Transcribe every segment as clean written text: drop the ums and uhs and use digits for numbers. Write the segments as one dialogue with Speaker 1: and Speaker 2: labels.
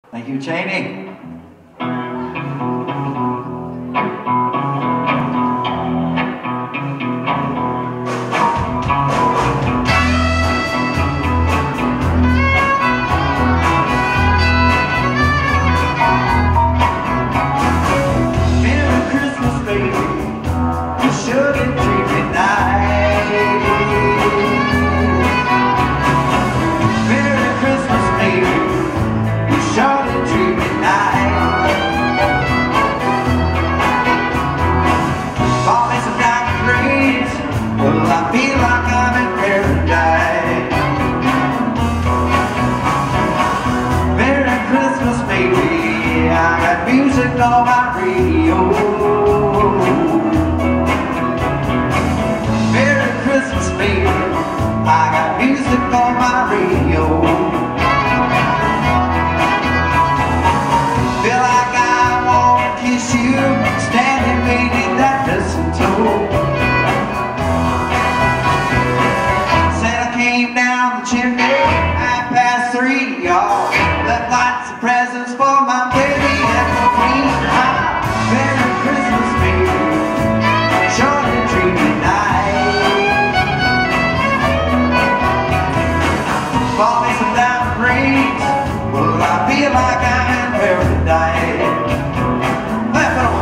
Speaker 1: Thank you, Cheney. Well, I feel like I'm in paradise. Merry Christmas, baby. I got music on my radio. Merry Christmas, baby. I got music on my radio. Feel like I wanna kiss you, standing beneath that mistletoe. Came down the chimney, 3:30, y'all. Left lights and presents for my baby and for me. Merry Christmas, baby. Short and dreamy night. Bought me some diamond rings. Well, I feel like I'm in paradise. Left on.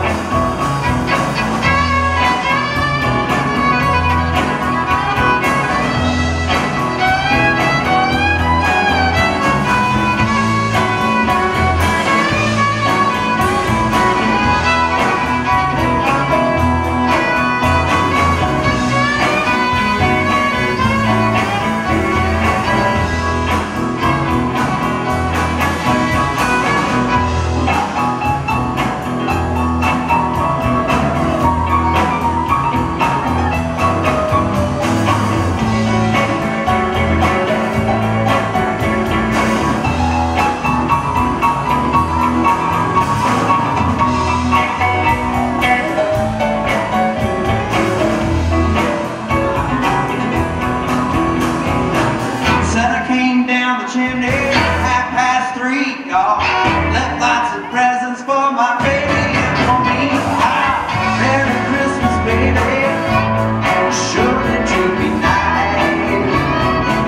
Speaker 1: Chimney, 3:30, y'all. Left lots of presents for my baby and for me. Merry Christmas, baby. Sure to be nice.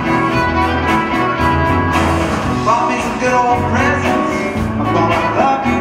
Speaker 1: Bought me some good old presents. I'm gonna love you